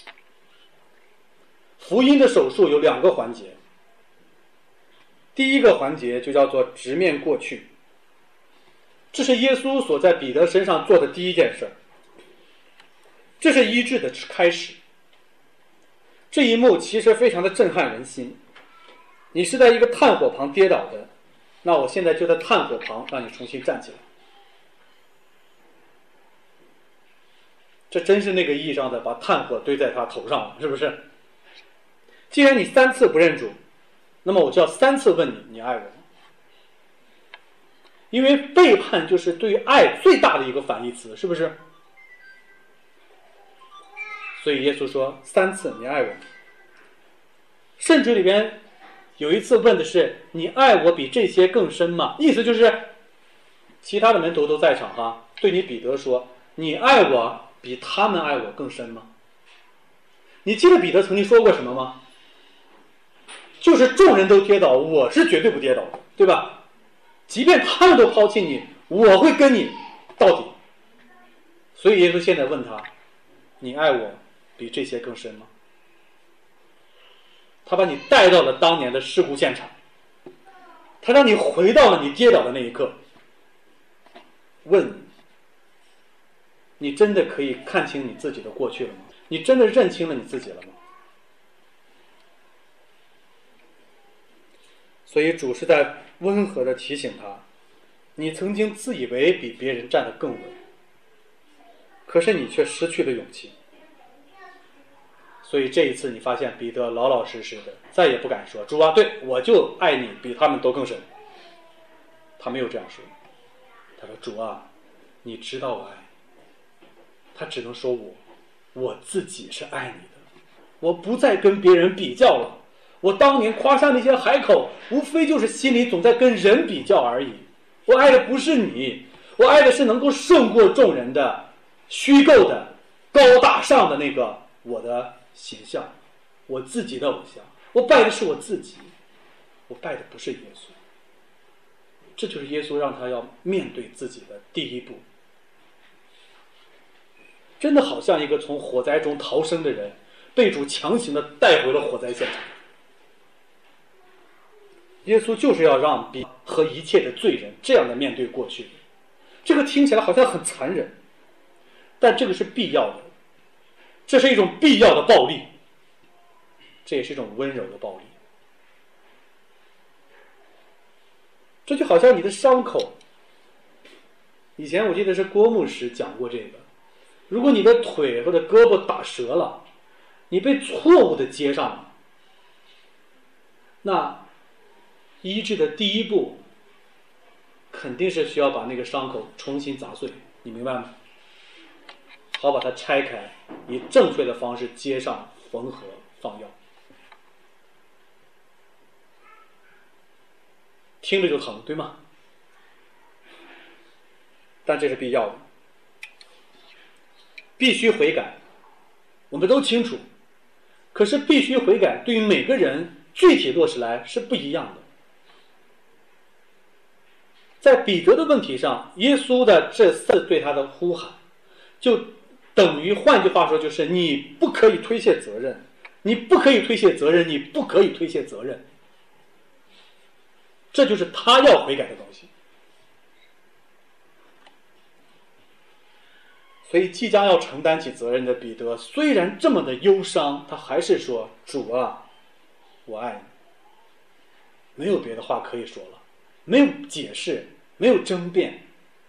福音的手术有两个环节。第一个环节就叫做直面过去，这是耶稣所在彼得身上做的第一件事，这是医治的开始。这一幕其实非常的震撼人心。你是在一个炭火旁跌倒的，那我现在就在炭火旁让你重新站起来。这真是那个意义上的把炭火堆在他头上了，是不是？既然你三次不认主，那么我就要三次问你，你爱我吗？因为背叛就是对于爱最大的一个反义词，是不是？所以耶稣说三次你爱我。甚至里边有一次问的是，你爱我比这些更深吗？意思就是其他的门徒都在场哈，对你彼得说，你爱我比他们爱我更深吗？你记得彼得曾经说过什么吗？就是众人都跌倒，我是绝对不跌倒的，对吧？即便他们都抛弃你，我会跟你到底。所以耶稣现在问他，你爱我比这些更深吗？他把你带到了当年的事故现场，他让你回到了你跌倒的那一刻，问你，你真的可以看清你自己的过去了吗？你真的认清了你自己了吗？所以主是在温和地提醒他，你曾经自以为比别人站得更稳，可是你却失去了勇气。所以这一次你发现彼得老老实实的，再也不敢说，主啊，对，我就爱你比他们都更深。他没有这样说，他说，主啊，你知道我爱你。他只能说我我自己是爱你的，我不再跟别人比较了。我当年夸下那些海口，无非就是心里总在跟人比较而已。我爱的不是你，我爱的是能够胜过众人的虚构的高大上的那个我的形象，我自己的偶像。我拜的是我自己，我拜的不是耶稣。这就是耶稣让他要面对自己的第一步。真的好像一个从火灾中逃生的人，被主强行的带回了火灾现场。耶稣就是要让彼得和一切的罪人这样的面对过去。这个听起来好像很残忍，但这个是必要的，这是一种必要的暴力，这也是一种温柔的暴力。这就好像你的伤口以前我记得是郭牧师讲过这个，如果你的腿或者胳膊打折了，你被错误的接上了，那医治的第一步肯定是需要把那个伤口重新砸碎，你明白吗？好把它拆开，以正确的方式接上、缝合、放药。听着就疼，对吗？但这是必要的，必须悔改，我们都清楚。可是必须悔改对于每个人具体落实来是不一样的。在彼得的问题上，耶稣的这次对他的呼喊，就等于换句话说，就是你不可以推卸责任，你不可以推卸责任，你不可以推卸责任。这就是他要悔改的东西。所以即将要承担起责任的彼得，虽然这么的忧伤，他还是说：主啊，我爱你。没有别的话可以说了，没有解释，没有争辩，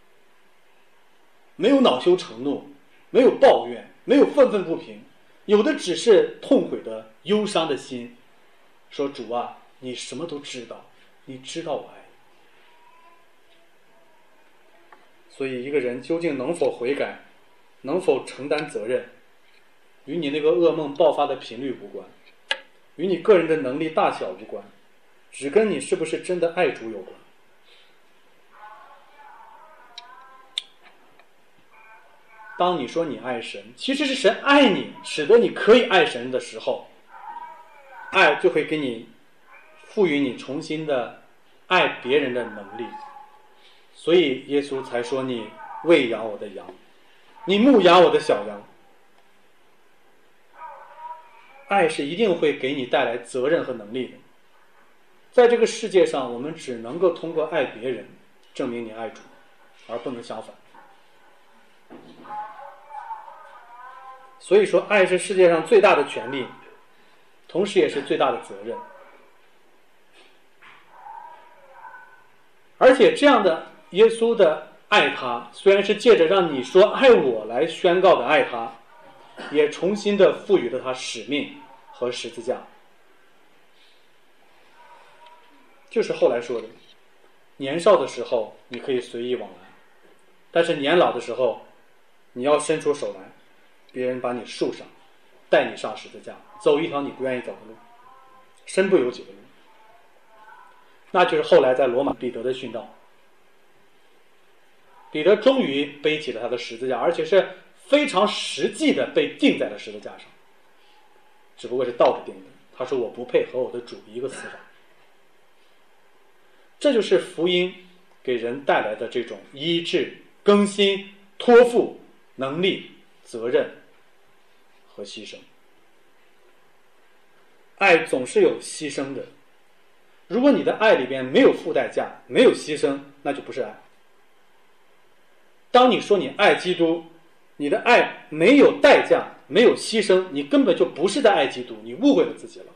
没有恼羞成怒，没有抱怨，没有愤愤不平，有的只是痛悔的忧伤的心，说：主啊，你什么都知道，你知道我爱你。所以一个人究竟能否悔改，能否承担责任，与你那个噩梦爆发的频率无关，与你个人的能力大小无关，只跟你是不是真的爱主有关。当你说你爱神，其实是神爱你，使得你可以爱神的时候，爱就会给你赋予你重新的爱别人的能力。所以耶稣才说：你喂养我的羊，你牧养我的小羊。爱是一定会给你带来责任和能力的。在这个世界上，我们只能够通过爱别人证明你爱主，而不能相反。所以说，爱是世界上最大的权利，同时也是最大的责任。而且这样的耶稣的爱他，虽然是借着让你说爱我来宣告的爱他，也重新的赋予了他使命和十字架。就是后来说的，年少的时候你可以随意往来，但是年老的时候你要伸出手来，别人把你束上，带你上十字架，走一条你不愿意走的路，身不由己的路。那就是后来在罗马彼得的殉道。彼得终于背起了他的十字架，而且是非常实际的被钉在了十字架上，只不过是倒着钉的。他说：我不配和我的主一个死法。这就是福音给人带来的这种医治、更新、托付、能力、责任和牺牲。爱总是有牺牲的，如果你的爱里边没有付代价，没有牺牲，那就不是爱。当你说你爱基督，你的爱没有代价，没有牺牲，你根本就不是在爱基督，你误会了自己了。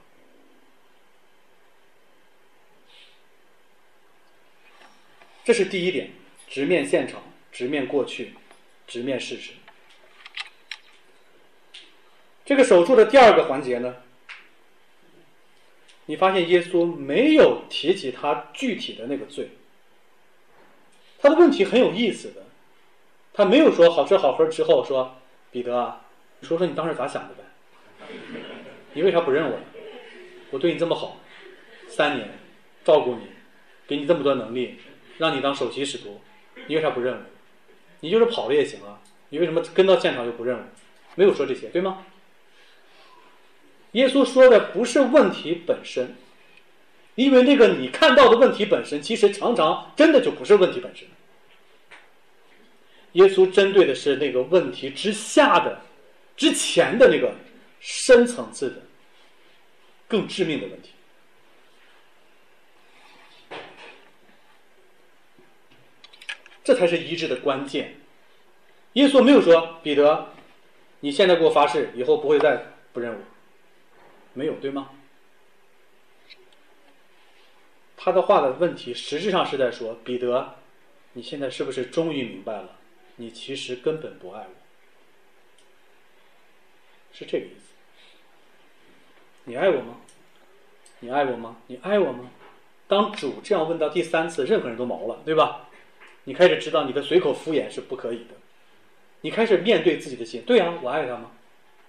这是第一点，直面现场，直面过去，直面事实。这个手术的第二个环节呢，你发现耶稣没有提起他具体的那个罪。他的问题很有意思的，他没有说好吃好喝之后说：彼得啊，你说说你当时咋想的呗？你为啥不认我？我对你这么好，三年照顾你，给你这么多能力，让你当首席使徒，你为啥不认我？你就是跑了也行啊，你为什么跟到现场又不认我？没有说这些，对吗？耶稣说的不是问题本身，因为那个你看到的问题本身，其实常常真的就不是问题本身。耶稣针对的是那个问题之下的、之前的那个深层次的、更致命的问题。这才是医治的关键。耶稣没有说：彼得，你现在给我发誓，以后不会再不认我。没有，对吗？他的话的问题实质上是在说：彼得， 你现在是不是终于明白了，你其实根本不爱我？是这个意思。你爱我吗？你爱我吗？你爱我吗？当主这样问到第三次，任何人都毛了，对吧？你开始知道你的随口敷衍是不可以的，你开始面对自己的心，对啊，我爱他吗？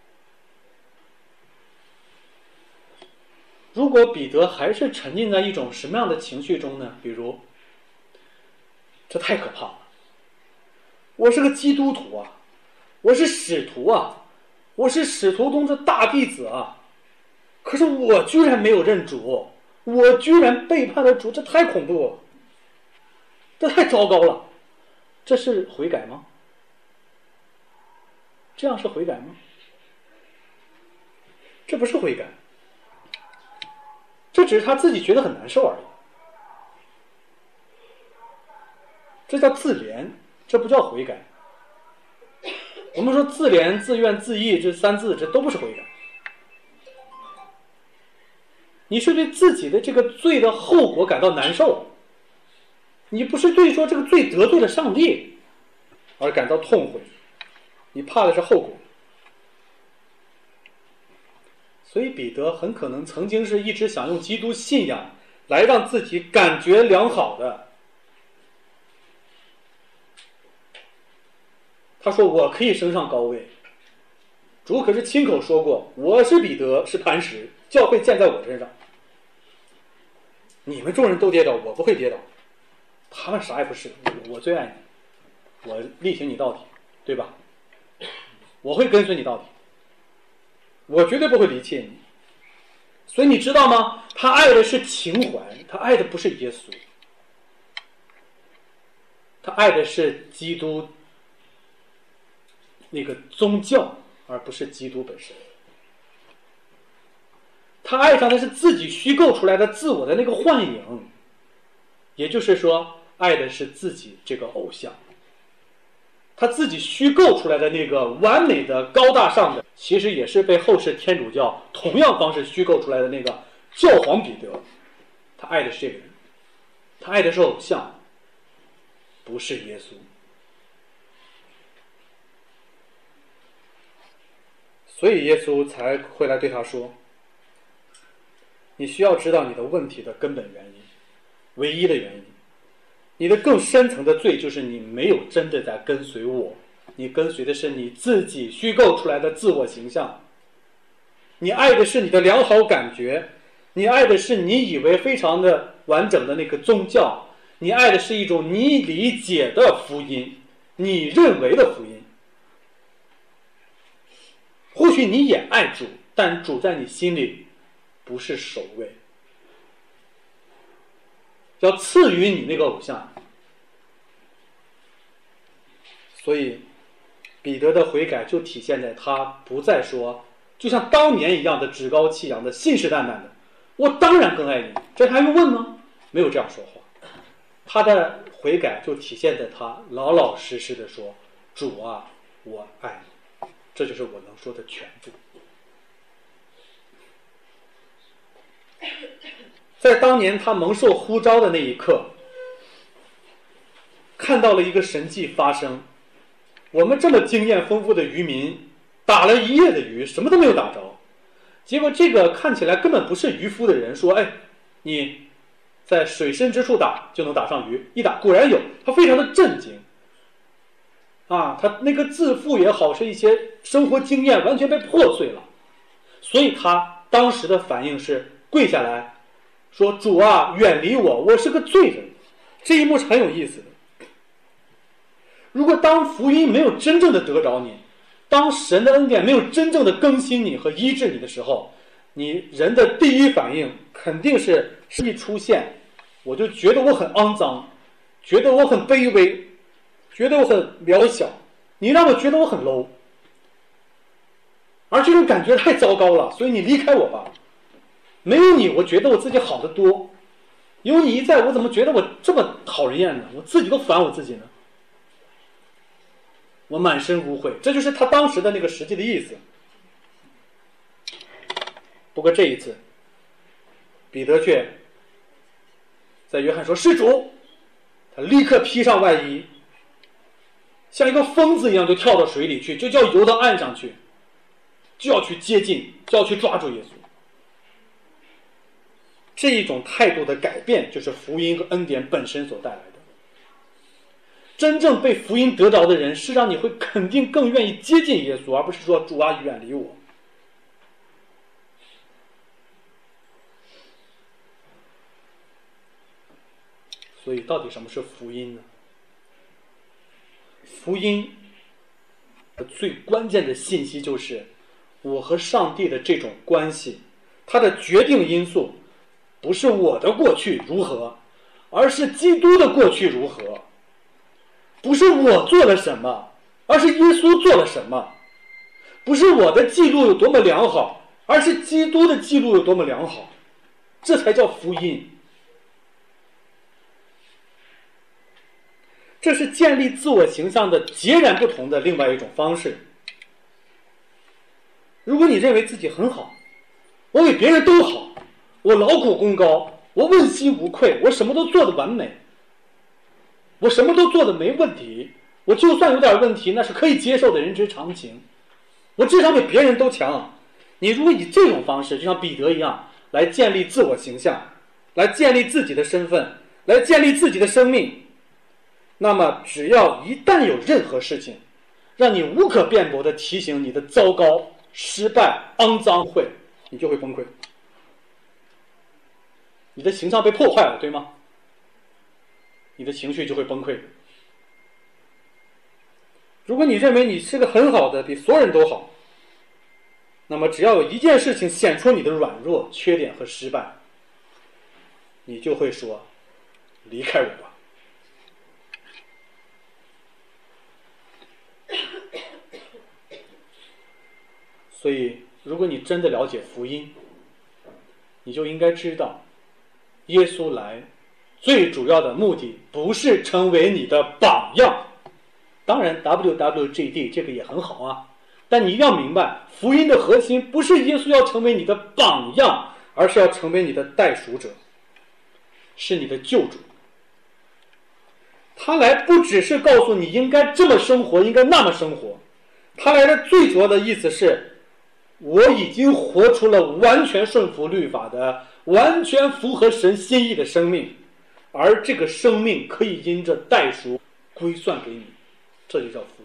如果彼得还是沉浸在一种什么样的情绪中呢？比如，这太可怕了，我是个基督徒啊，我是使徒啊，我是使徒中的大弟子啊，可是我居然没有认主，我居然背叛了主，这太恐怖了，这太糟糕了，这是悔改吗？这样是悔改吗？这不是悔改，这只是他自己觉得很难受而已。这叫自怜，这不叫悔改。我们说自怜、自怨、自艾这三字，这都不是悔改。你是对自己的这个罪的后果感到难受，你不是对说这个罪得罪了上帝而感到痛悔，你怕的是后果。所以彼得很可能曾经是一直想用基督信仰来让自己感觉良好的。他说我可以升上高位，主可是亲口说过，我是彼得，是磐石，教会建在我身上。你们众人都跌倒，我不会跌倒，他们啥也不是，我最爱你，我力挺你到底，对吧？我会跟随你到底，我绝对不会离弃你。所以你知道吗？他爱的是情怀，他爱的不是耶稣，他爱的是基督那个宗教，而不是基督本身。他爱上的是自己虚构出来的自我的那个幻影，也就是说，爱的是自己这个偶像。他自己虚构出来的那个完美的、高大上的，其实也是被后世天主教同样方式虚构出来的那个教皇彼得。他爱的是这个人，他爱的是偶像，不是耶稣。所以耶稣才会来对他说，你需要知道你的问题的根本原因，唯一的原因。你的更深层的罪就是你没有真的在跟随我，你跟随的是你自己虚构出来的自我形象。你爱的是你的良好感觉，你爱的是你以为非常的完整的那个宗教，你爱的是一种你理解的福音，你认为的福音。或许你也爱主，但主在你心里不是首位，要赐予你那个偶像。所以彼得的悔改就体现在他不再说就像当年一样的趾高气扬的信誓旦旦的我当然更爱你，这还用问吗？没有这样说话。他的悔改就体现在他老老实实的说，主啊，我爱你，这就是我能说的全部。在当年他蒙受呼召的那一刻，看到了一个神迹发生。我们这么经验丰富的渔民，打了一夜的鱼，什么都没有打着。结果这个看起来根本不是渔夫的人说，哎，你在水深之处打就能打上鱼，一打果然有，他非常的震惊。啊，他那个自负也好，是一些生活经验完全被破碎了。所以他当时的反应是跪下来说，主啊，远离我，我是个罪人。这一幕是很有意思的。如果当福音没有真正的得着你，当神的恩典没有真正的更新你和医治你的时候，你人的第一反应肯定是一出现我就觉得我很肮脏，觉得我很卑微，觉得我很渺小，你让我觉得我很 low， 而这种感觉太糟糕了，所以你离开我吧。没有你我觉得我自己好得多，有你一在，我怎么觉得我这么讨人厌呢？我自己都烦我自己呢，我满身污秽。这就是他当时的那个实际的意思。不过这一次彼得却在约翰说是主， 他立刻披上外衣，像一个疯子一样就跳到水里去，就叫游到岸上去，就要去接近，就要去抓住耶稣。这一种态度的改变，就是福音和恩典本身所带来的。真正被福音得着的人，是让你会肯定更愿意接近耶稣，而不是说主啊，远离我。所以到底什么是福音呢？福音的最关键的信息就是我和上帝的这种关系，它的决定因素不是我的过去如何，而是基督的过去如何。不是我做了什么，而是耶稣做了什么。不是我的记录有多么良好，而是基督的记录有多么良好。这才叫福音。这是建立自我形象的截然不同的另外一种方式。如果你认为自己很好，我比别人都好，我劳苦功高，我问心无愧，我什么都做得完美，我什么都做得没问题，我就算有点问题那是可以接受的，人之常情，我至少比别人都强。你如果以这种方式就像彼得一样来建立自我形象，来建立自己的身份，来建立自己的生命，那么只要一旦有任何事情让你无可辩驳地提醒你的糟糕、失败、肮脏、会，你就会崩溃，你的形象被破坏了，对吗？你的情绪就会崩溃。如果你认为你是个很好的，比所有人都好，那么只要有一件事情显出你的软弱、缺点和失败，你就会说离开我吧。所以如果你真的了解福音，你就应该知道耶稣来最主要的目的不是成为你的榜样。当然 W W J D 这个也很好啊，但你一定要明白，福音的核心不是耶稣要成为你的榜样，而是要成为你的代赎者，是你的救主。他来不只是告诉你应该这么生活，应该那么生活，他来的最主要的意思是，我已经活出了完全顺服律法的、完全符合神心意的生命，而这个生命可以因着代赎归算给你，这就叫福音。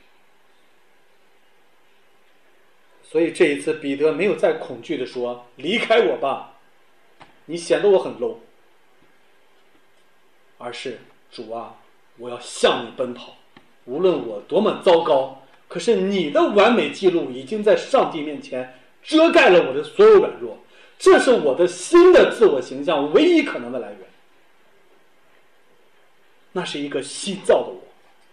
所以这一次彼得没有再恐惧地说离开我吧，你显得我很 low， 而是主啊，我要向你奔跑，无论我多么糟糕，可是你的完美记录已经在上帝面前遮盖了我的所有软弱，这是我的新的自我形象唯一可能的来源，那是一个新造的我。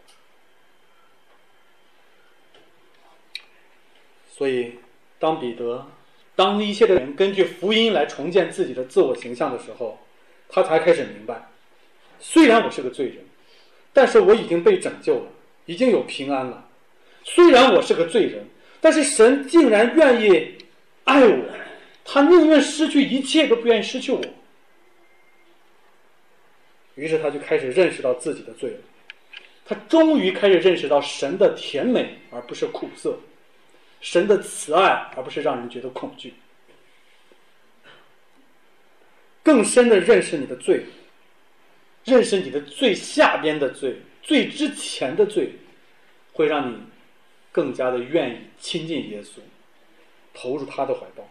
所以当彼得当一切的人根据福音来重建自己的自我形象的时候，他才开始明白，虽然我是个罪人，但是我已经被拯救了，已经有平安了。虽然我是个罪人，但是神竟然愿意爱我，他宁愿失去一切都不愿意失去我。于是他就开始认识到自己的罪了，他终于开始认识到神的甜美而不是苦涩，神的慈爱而不是让人觉得恐惧。更深的认识你的罪，认识你的最下边的罪，最之前的罪，会让你更加的愿意亲近耶稣，投入他的怀抱。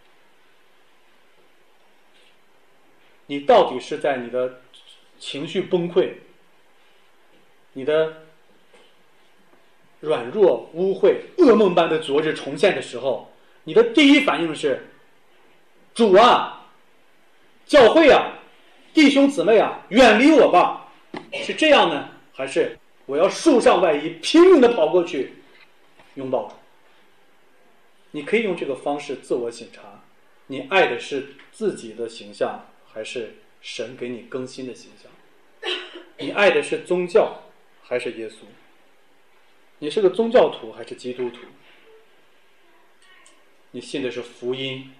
你到底是在你的情绪崩溃，你的软弱、污秽、噩梦般的昨日重现的时候，你的第一反应是主啊，教会啊，弟兄姊妹啊，远离我吧，是这样呢？还是我要束上外衣，拼命的跑过去拥抱主？你可以用这个方式自我省察，你爱的是自己的形象，还是神给你更新的形象？你爱的是宗教还是耶稣？你是个宗教徒还是基督徒？你信的是福音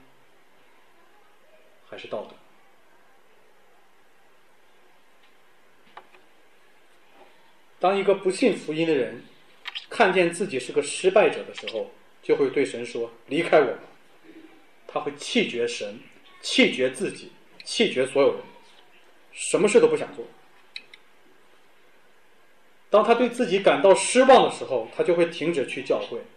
还是道德？ 当一个不信福音的人看见自己是个失败者的时候，就会对神说：离开我吧。他会弃绝神，弃绝自己，弃绝所有人，什么事都不想做。当他对自己感到失望的时候，他就会停止去教会，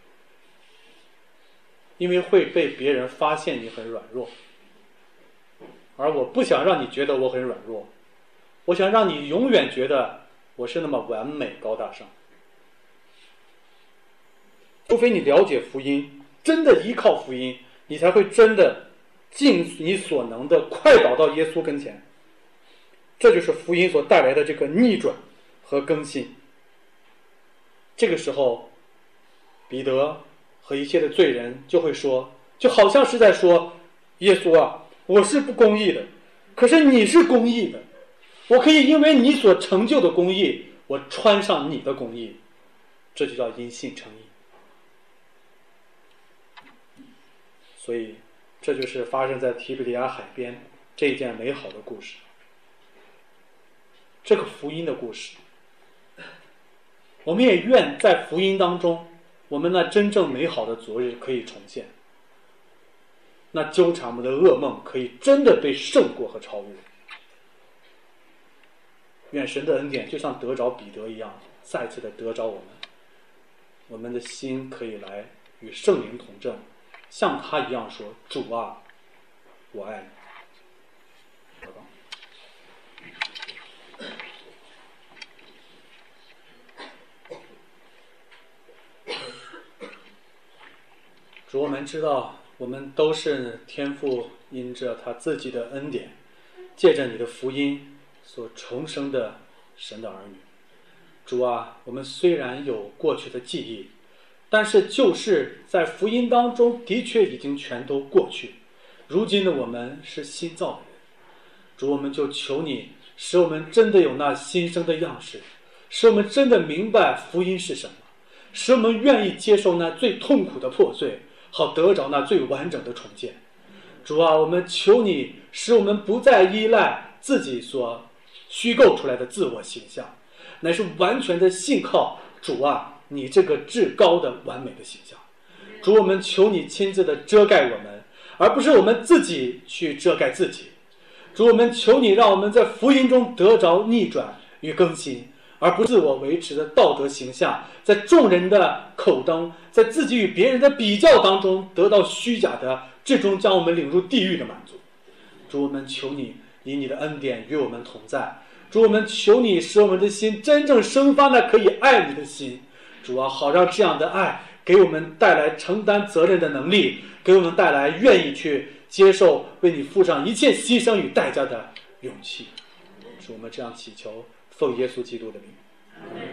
因为会被别人发现你很软弱。而我不想让你觉得我很软弱，我想让你永远觉得我是那么完美高大上。除非你了解福音，真的依靠福音，你才会真的尽你所能的快倒到耶稣跟前。这就是福音所带来的这个逆转和更新。这个时候，彼得和一切的罪人就会说，就好像是在说：耶稣啊，我是不公义的，可是你是公义的，我可以因为你所成就的公义，我穿上你的公义。这就叫因信称义。所以这就是发生在提比利亚海边这一件美好的故事，这个福音的故事。我们也愿在福音当中，我们那真正美好的昨日可以重现，那纠缠我们的噩梦可以真的被胜过和超越。愿神的恩典就像得着彼得一样，再次的得着我们，我们的心可以来与圣灵同证，像他一样说：主啊，我爱你。主，我们知道我们都是天父因着他自己的恩典，借着你的福音所重生的神的儿女。主啊，我们虽然有过去的记忆，但是就是在福音当中的确已经全都过去。如今的我们是新造的人，主，我们就求你使我们真的有那新生的样式，使我们真的明白福音是什么，使我们愿意接受那最痛苦的破碎，好得着那最完整的重建。主啊，我们求你使我们不再依赖自己所虚构出来的自我形象，乃是完全的信靠主啊，你这个至高的完美的形象。主，我们求你亲自的遮盖我们，而不是我们自己去遮盖自己。主，我们求你让我们在福音中得着逆转与更新，而不是自我维持的道德形象在众人的口中，在自己与别人的比较当中得到虚假的，最终将我们领入地狱的满足。主，我们求你以你的恩典与我们同在。主，我们求你使我们的心真正生发那可以爱你的心。主啊，好让这样的爱给我们带来承担责任的能力，给我们带来愿意去接受为你付上一切牺牲与代价的勇气。是我们这样祈求，奉耶稣基督的名。